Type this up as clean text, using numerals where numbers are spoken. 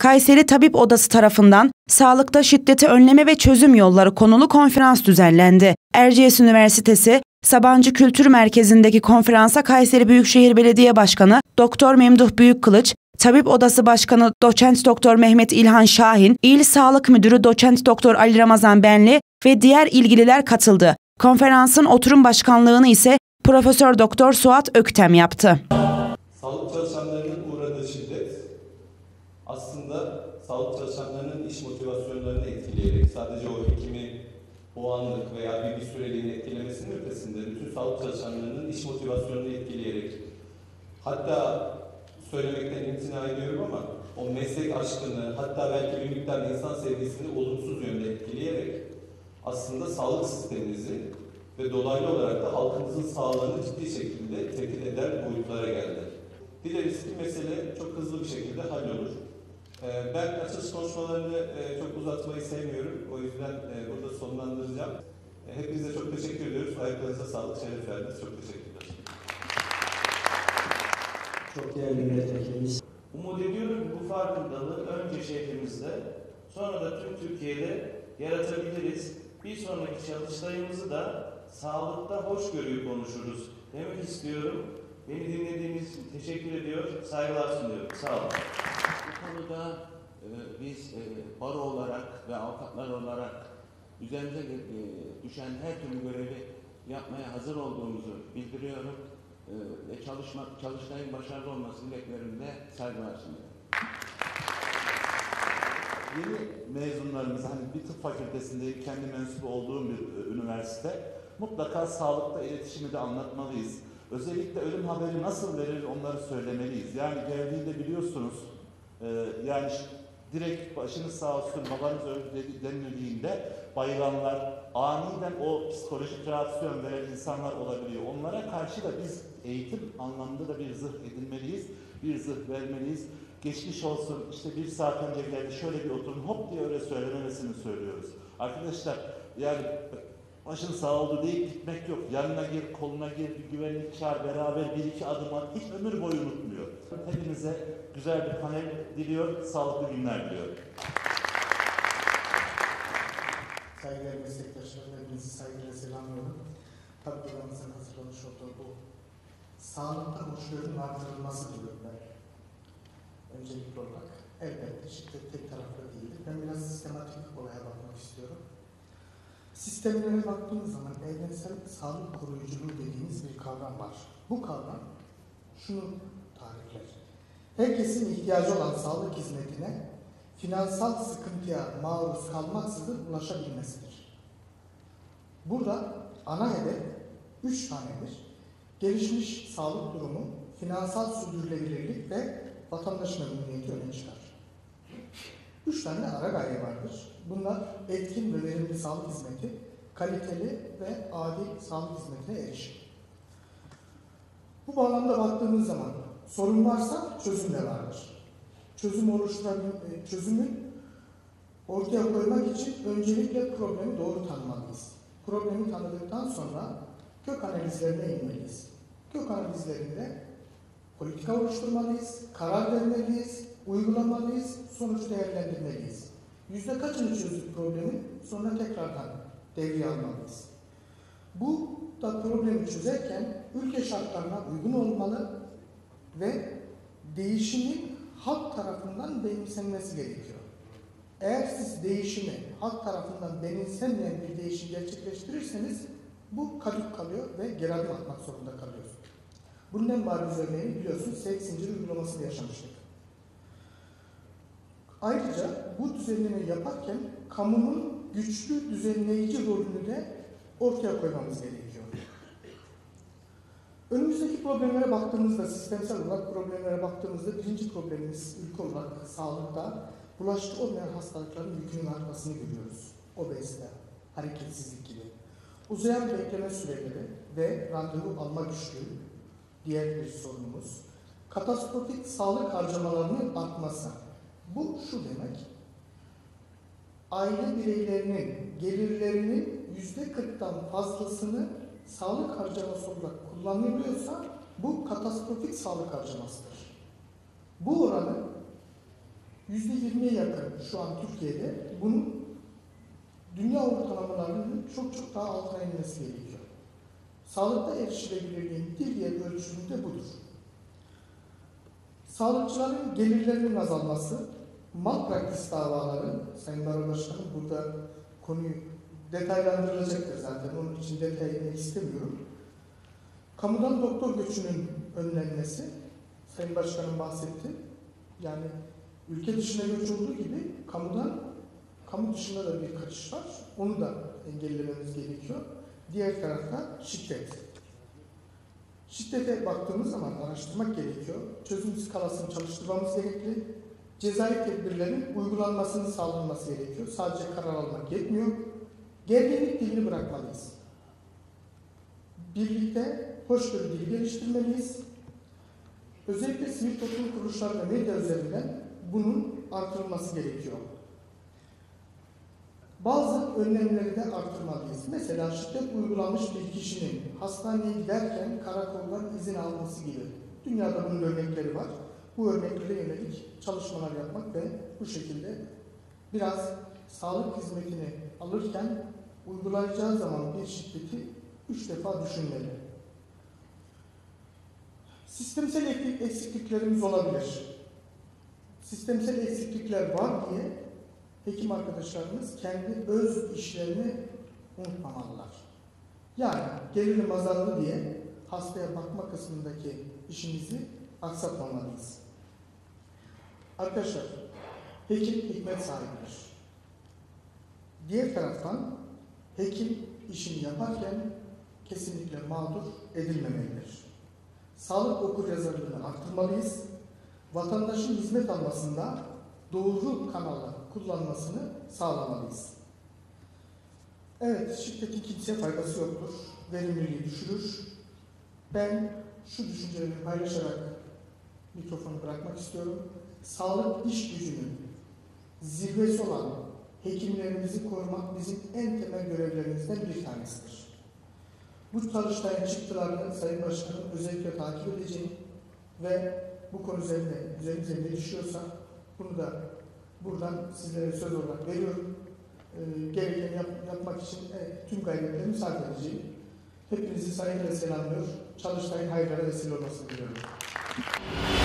Kayseri Tabip Odası tarafından sağlıkta şiddeti önleme ve çözüm yolları konulu konferans düzenlendi. Erciyes Üniversitesi Sabancı Kültür Merkezi'ndeki konferansa Kayseri Büyükşehir Belediye Başkanı Doktor Memduh Büyükkılıç, Tabip Odası Başkanı Doçent Doktor Mehmet İlhan Şahin, İl Sağlık Müdürü Doçent Doktor Ali Ramazan Benli ve diğer ilgililer katıldı. Konferansın oturum başkanlığını ise Profesör Doktor Suat Öktem yaptı. Sağlık çalışanlarının uğradığı şiddet aslında sağlık çalışanlarının iş motivasyonlarını etkileyerek sadece o hekimi o anlık veya bir süreliğine etkilemesinin ötesinde bütün sağlık çalışanlarının iş motivasyonunu etkileyerek, hatta söylemekten imtina ediyorum ama o meslek aşkını, hatta belki bir miktar insan sevgisini olumsuz yönde etkileyerek aslında sağlık sistemimizi ve dolaylı olarak da halkımızın sağlığını ciddi şekilde tehdit eder boyutlara geldi. Dileriz ki mesele çok hızlı bir şekilde hallolur. Ben açılış konuşmalarını çok uzatmayı sevmiyorum. O yüzden burada sonlandıracağım. Hepinize çok teşekkür ediyoruz. Ayaklarınıza sağlık, şeref verdiniz. Çok teşekkürler. Çok değerli milletvekilimiz. Umut ediyorum ki bu farkındalığı önce şehrimizde, sonra da tüm Türkiye'de yaratabiliriz. Bir sonraki çalıştayımızı da sağlıkta hoşgörüyü konuşuruz demek istiyorum. Beni dinlediğiniz için teşekkür ediyor, saygılar sunuyorum. Sağ olun. Bu konuda biz baro olarak ve avukatlar olarak üzerimize düşen her türlü görevi yapmaya hazır olduğumuzu bildiriyorum. Ve çalıştayın başarılı olması dileklerimle saygılar sunuyorum. Yeni mezunlarımız, hani bir tıp fakültesinde kendi mensup olduğum bir üniversite, mutlaka sağlıkta iletişimi de anlatmalıyız. Özellikle ölüm haberi nasıl verilir onları söylemeliyiz. Yani geldiğinde biliyorsunuz, yani direkt başınız sağ olsun babanız öldü denildiğinde bayılanlar, aniden o psikolojik reaksiyon veren insanlar olabiliyor. Onlara karşı da biz eğitim anlamında da bir zırh edinmeliyiz, bir zırh vermeliyiz. Geçmiş olsun, işte bir saat önce geldi, şöyle bir oturun, hop diye öyle söylememesini söylüyoruz. Arkadaşlar, yani başın sağ oldu deyip gitmek yok. Yanına gir, koluna gir, bir güvenlik çağır, beraber bir iki adım at, hiç ömür boyu unutmuyor. Hepinize güzel bir panel diliyor, sağlıklı günler diliyorum. Saygıdeğer meslektaşlarım, hepinizi saygıyla selamlıyorum. Tabii odamızın hazırlamış olduğu bu sağlıkta hoşgörünün artırılması diyorum ben. Öncelikli olarak elbette şiddet tek taraflı değildir. Ben biraz sistematik olaya bakmak istiyorum. Sistemlere baktığımız zaman evrensel sağlık koruyuculuğu dediğimiz bir kavram var. Bu kavram şunu tarifler. Herkesin ihtiyacı olan sağlık hizmetine finansal sıkıntıya maruz kalmaksızın ulaşabilmesidir. Burada ana hedef 3 tanedir. Gelişmiş sağlık durumu, finansal sürdürülebilirlik ve vatandaşın memnuniyeti öne çıkar. 3 tane ara gaye vardır. Bunlar etkin ve verimli sağlık hizmeti, kaliteli ve adil sağlık hizmetine erişim. Bu bağlamda baktığımız zaman sorun varsa çözüm de vardır. Çözümü ortaya koymak için öncelikle problemi doğru tanımalıyız. Problemi tanıdıktan sonra kök analizlerine inmeliyiz. Kök analizlerinde politika oluşturmalıyız, karar vermeliyiz, uygulamalıyız, sonucu değerlendirmeliyiz. Kaçını çözdük problemin, sonra tekrardan devreye almalıyız. Bu da problemi çözerken ülke şartlarına uygun olmalı ve değişimin halk tarafından benimsenmesi gerekiyor. Eğer siz değişimi halk tarafından benimsenmeyen bir değişim gerçekleştirirseniz bu kadük kalıyor ve geri adım atmak zorunda kalıyorsunuz. Bunun en bariz örneğini biliyorsunuz, sevk zinciri uygulamasını yaşamıştık. Ayrıca bu düzenlemeyi yaparken kamunun güçlü düzenleyici rolünü de ortaya koymamız gerekiyor. Önümüzdeki problemlere baktığımızda, sistemsel olarak problemlere baktığımızda birinci problemimiz ülke olarak sağlıkta bulaşıcı olmayan hastalıkların yükünün artmasını görüyoruz. Obezite, hareketsizlik gibi. Uzayan bekleme süreleri ve randevu alma güçlüğü diğer bir sorunumuz. Katastrofik sağlık harcamalarının artması. Bu şu demek, aile bireylerinin gelirlerinin %40'tan fazlasını sağlık harcaması olarak kullanılıyorsa bu katastrofik sağlık harcamasıdır. Bu oranı %20'ye yakın şu an Türkiye'de bunun dünya ortalamalarının çok çok daha altına inmesi gerekiyor. Sağlıkta erişilebilirliğin bir diğer ölçümü de budur. Sağlıkçıların gelirlerinin azalması, malpraktis davaları, Sayın Baro Başkanım burada konuyu detaylandırılacaktır zaten, onun için detaya girmek istemiyorum. Kamudan doktor göçünün önlenmesi, Sayın Başkanım bahsetti. Yani ülke dışına göç olduğu gibi kamu dışında da bir kaçış var. Onu da engellememiz gerekiyor. Diğer tarafta şiddet. Şiddete baktığımız zaman araştırmak gerekiyor. Çözüm skalasını çalıştırmamız gerekli. Cezai tedbirlerin uygulanmasının sağlanması gerekiyor. Sadece karar almak yetmiyor. Gerginlik dilini bırakmalıyız. Birlikte hoşgörü dili geliştirmeliyiz. Özellikle sivil toplum kuruluşları ve medya üzerinden bunun artırılması gerekiyor. Bazı önlemleri de artırmalıyız. Mesela şiddet uygulanmış bir kişinin hastaneye giderken karakoldan izin alması gibi. Dünyada bunun örnekleri var. Bu örneklere yönelik çalışmalar yapmak ve bu şekilde biraz sağlık hizmetini alırken uygulayacağı zaman bir şiddeti 3 defa düşünmeli. Sistemsel eksikliklerimiz olabilir. Sistemsel eksiklikler var diye hekim arkadaşlarımız kendi öz işlerini unutmamalılar. Yani gelirim azaldı diye hastaya bakma kısmındaki işimizi aksatmamalıyız. Arkadaşlar, hekim hikmet sahibidir. Diğer taraftan hekim işini yaparken kesinlikle mağdur edilmemelidir. Sağlık okuryazarlığını arttırmalıyız. Vatandaşın hizmet almasında doğru kanalı kullanmasını sağlamalıyız. Evet, şiddetin kimseye faydası yoktur. Verimliliği düşürür. Ben şu düşüncelerimi paylaşarak mikrofonu bırakmak istiyorum. Sağlık iş gücünün zirvesi olan hekimlerimizi korumak bizim en temel görevlerimizden bir tanesidir. Bu çalıştayın çıktılarını Sayın Başkanım özellikle takip edeceğim ve bu konu üzerinde ne düşüyorsa bunu da buradan sizlere söz olarak veriyorum. Gerekeni yapmak için tüm gayretlerimi sarf edeceğim. Hepinizi saygıyla selamlıyor. Çalıştayın hayırlara vesile olmasını diliyorum.